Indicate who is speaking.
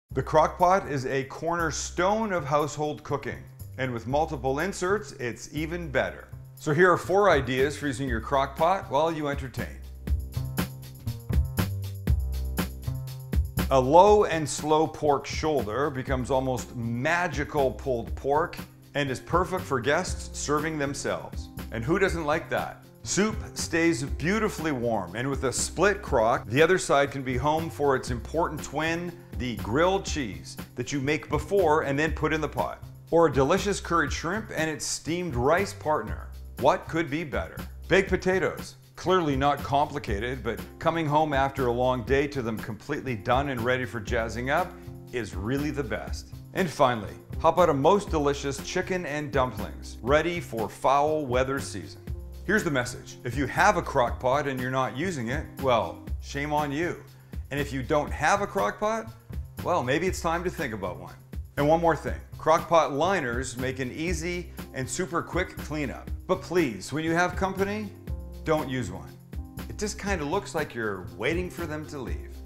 Speaker 1: The crock pot is a cornerstone of household cooking, and with multiple inserts, it's even better. So here are 4 ideas for using your crock pot while you entertain. A low and slow pork shoulder becomes almost magical pulled pork and is perfect for guests serving themselves. And who doesn't like that? Soup stays beautifully warm, and with a split crock, the other side can be home for its important twin, the grilled cheese that you make before and then put in the pot. Or a delicious curried shrimp and its steamed rice partner. What could be better? Baked potatoes. Clearly not complicated, but coming home after a long day to them completely done and ready for jazzing up is really the best. And finally, how about a most delicious chicken and dumplings, ready for foul weather season? Here's the message. If you have a crock pot and you're not using it, well, shame on you. And if you don't have a crock pot, well, maybe it's time to think about one. And one more thing, crock pot liners make an easy and super quick cleanup. But please, when you have company, don't use one. It just kind of looks like you're waiting for them to leave.